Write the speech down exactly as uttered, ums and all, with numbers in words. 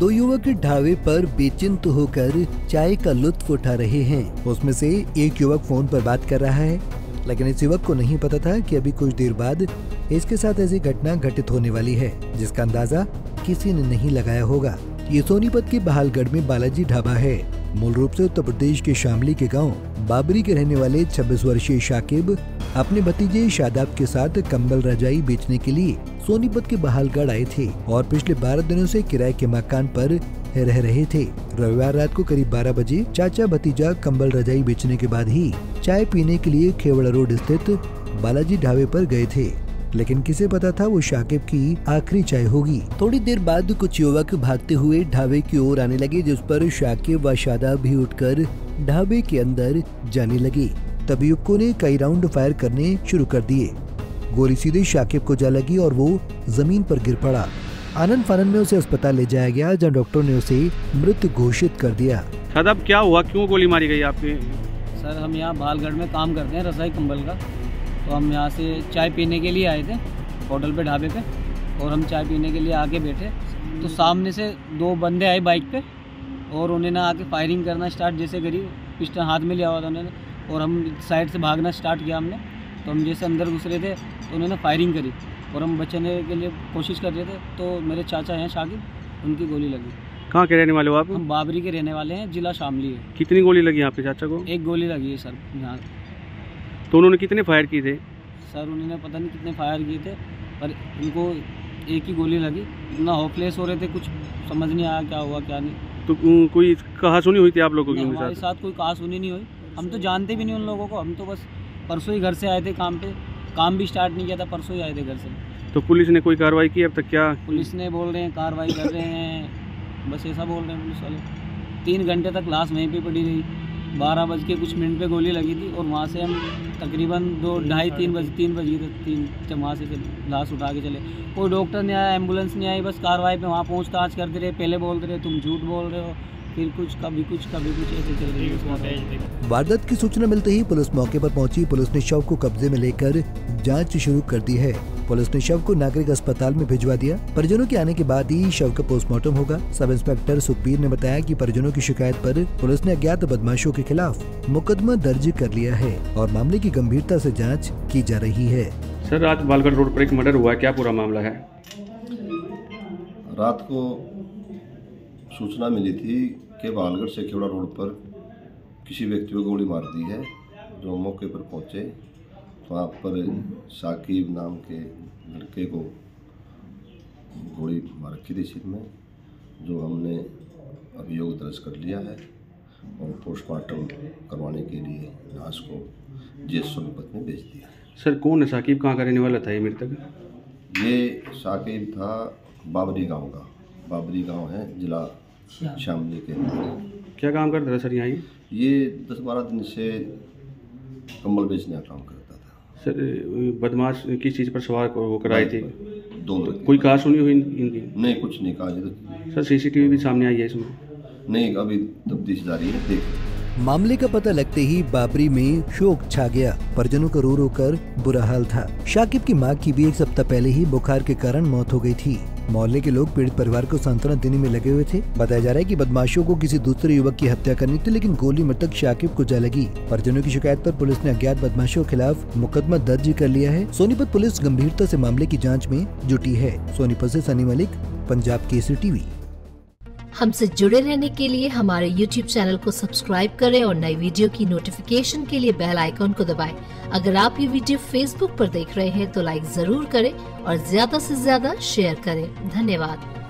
दो युवक ढाबे पर बेचिंत होकर चाय का लुत्फ उठा रहे हैं। उसमें से एक युवक फोन पर बात कर रहा है, लेकिन इस युवक को नहीं पता था कि अभी कुछ देर बाद इसके साथ ऐसी घटना घटित होने वाली है, जिसका अंदाजा किसी ने नहीं लगाया होगा। ये सोनीपत के बहालगढ़ में बालाजी ढाबा है। मूल रूप से उत्तर प्रदेश के शामली के गांव बाबरी के रहने वाले छब्बीस वर्षीय शाकिब अपने भतीजे शादाब के साथ कंबल रजाई बेचने के लिए सोनीपत के बहालगढ़ आए थे और पिछले बारह दिनों से किराए के मकान पर रह रहे थे। रविवार रात को करीब बारह बजे चाचा भतीजा कंबल रजाई बेचने के बाद ही चाय पीने के लिए खेवड़ा रोड स्थित बालाजी ढाबे पर गए थे, लेकिन किसे पता था वो शाकिब की आखिरी चाय होगी। थोड़ी देर बाद कुछ युवक भागते हुए ढाबे की ओर आने लगे, जिस पर शाकिब व शादाब भी उठकर ढाबे के अंदर जाने लगे। तब युवकों ने कई राउंड फायर करने शुरू कर दिए। गोली सीधे शाकिब को जा लगी और वो जमीन पर गिर पड़ा। आनंद फानन में उसे अस्पताल ले जाया गया, जहां डॉक्टर ने उसे मृत घोषित कर दिया। शादाब, क्या हुआ, क्यों गोली मारी गई आपके? सर, हम यहाँ बहालगढ़ में काम करते हैं रजाई कंबल का, तो हम यहाँ से चाय पीने के लिए आए थे होटल पे, ढाबे पे, और हम चाय पीने के लिए आके बैठे तो सामने से दो बंदे आए बाइक पे और उन्होंने आके फायरिंग करना स्टार्ट जैसे करी, पिस्टल हाथ में लिया हुआ था उन्होंने, और हम साइड से भागना स्टार्ट किया हमने। तो हम जैसे अंदर घुस रहे थे तो उन्होंने फायरिंग करी और हम बचने के लिए कोशिश कर रहे थे, तो मेरे चाचा हैं शाकिब, उनकी गोली लगी। कहाँ के रहने वाले हो आप? हम बाबरी के रहने वाले हैं, जिला शामली है। कितनी गोली लगी यहाँ पे चाचा को? एक गोली लगी है सर यहाँ। तो उन्होंने कितने फायर किए थे? सर, उन्होंने पता नहीं कितने फायर किए थे, पर उनको एक ही गोली लगी। इतना होपलेस हो रहे थे, कुछ समझ नहीं आया क्या हुआ क्या नहीं। तो कोई कहा सुनी हुई थी आप लोगों की? हमारे साथ कोई कहा सुनी नहीं हुई, हम तो जानते भी नहीं उन लोगों को। हम तो बस परसों ही घर से आए थे काम पे, काम भी स्टार्ट नहीं किया था, परसों ही आए थे घर से। तो पुलिस ने कोई कार्रवाई की अब तक? क्या पुलिस ने बोल रहे हैं कार्रवाई कर रहे हैं, बस ऐसा बोल रहे हैं पुलिस वाले। तीन घंटे तक लाश वहीं पे पड़ी रही। बारह बज के कुछ मिनट पे गोली लगी थी और वहाँ से हम तकरीबन दो ढाई तीन बजे तीन बजे तक तीन जब वहाँ से लाश उठा के चले। कोई डॉक्टर नहीं आया, एम्बुलेंस नहीं आई, बस कार्रवाई पे वहाँ पूछताछ करते रहे। पहले बोलते रहे तुम झूठ बोल रहे हो, फिर कुछ कभी कुछ कभी कुछ ऐसे चल रही है। वारदात की सूचना मिलते ही पुलिस मौके पर पहुंची। पुलिस ने शव को कब्जे में लेकर जांच शुरू कर दी है। पुलिस ने शव को नागरिक अस्पताल में भिजवा दिया। परिजनों के आने के बाद ही शव का पोस्टमार्टम होगा। सब इंस्पेक्टर सुखबीर ने बताया कि परिजनों की शिकायत पर पुलिस ने अज्ञात बदमाशों के खिलाफ मुकदमा दर्ज कर लिया है और मामले की गंभीरता से जाँच की जा रही है। सर, आज बहालगढ़ रोड पर एक मर्डर हुआ है, क्या पूरा मामला है? रात को सूचना मिली थी कि बहालगढ़ से खेवड़ा रोड पर किसी व्यक्ति को गोली मार दी है। जो मौके पर पहुंचे तो वहाँ पर शाकिब नाम के लड़के को गोली मार रखी थी सिर में, जो हमने अभियोग दर्ज कर लिया है और पोस्टमार्टम करवाने के लिए लाश को जेल सोनीपत में भेज दिया है। सर, कौन है शाकिब, कहाँ का रहने वाला था ये मृतक? ये शाकिब था बाबरी गांव का, बाबरी गांव है जिला शामली के। क्या काम करता था सर यहाँ? ये दस बारह दिन से कंबल बेचने का काम करता था। सर, बदमाश किस चीज़ पर सवार होकर आए थे? दो कोई कहा सुनी हुई इनकी? नहीं, कुछ नहीं कहा। तो सर, सीसीटीवी भी सामने आई है इसमें? नहीं, अभी तफ्तीश जारी है, देख। मामले का पता लगते ही बाबरी में शोक छा गया। परिजनों का रो रो कर बुरा हाल था। शाकिब की मां की भी एक सप्ताह पहले ही बुखार के कारण मौत हो गई थी। मोहल्ले के लोग पीड़ित परिवार को सांत्वना देने में लगे हुए थे। बताया जा रहा है कि बदमाशों को किसी दूसरे युवक की हत्या करनी थी, लेकिन गोली मृतक शाकिब को जा लगी। परिजनों की शिकायत पर पुलिस ने अज्ञात बदमाशों के खिलाफ मुकदमा दर्ज कर लिया है। सोनीपत पुलिस गंभीरता से मामले की जाँच में जुटी है। सोनीपत से सनी मलिक, पंजाब केसरी टीवी। हमसे जुड़े रहने के लिए हमारे यूट्यूब चैनल को सब्सक्राइब करें और नई वीडियो की नोटिफिकेशन के लिए बेल आइकॉन को दबाएं। अगर आप ये वीडियो फेसबुक पर देख रहे हैं तो लाइक जरूर करें और ज्यादा से ज्यादा शेयर करें। धन्यवाद।